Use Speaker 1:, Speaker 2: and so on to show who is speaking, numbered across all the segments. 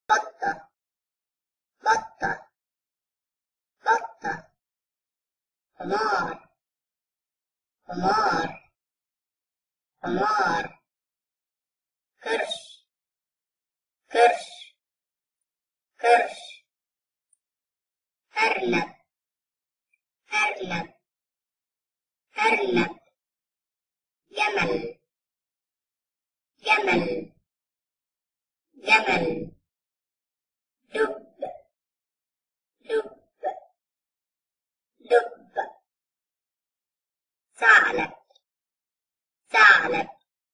Speaker 1: بطة بطة بطة حمار حمار حمار كرش كرش كرش أرنب أرنب أرنب جمل جمل جمل دب دب دب ثعلب ثعلب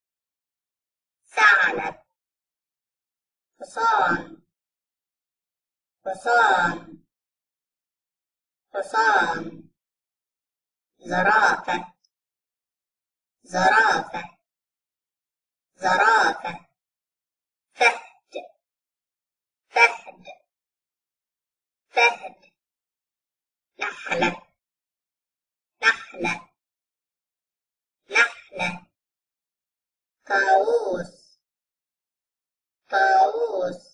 Speaker 1: ثعلب حصان حصان حصان زرافة زرافة زرافة فهد فهد فهد نحلة نحلة نحلة طاووس طاووس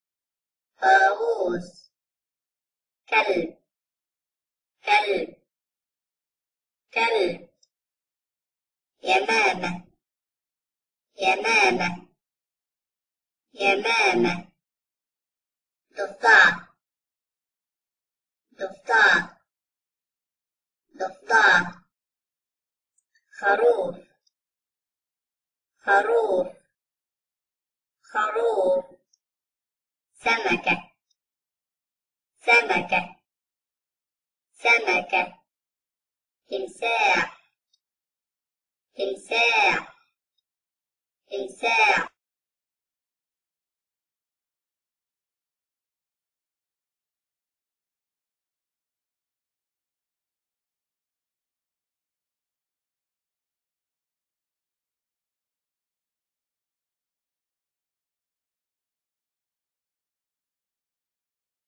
Speaker 1: طاووس كلب كلب كلب يمامة يمامة يمامة ضفدع ضفدع ضفدع خروف خروف خروف سمكة سمكة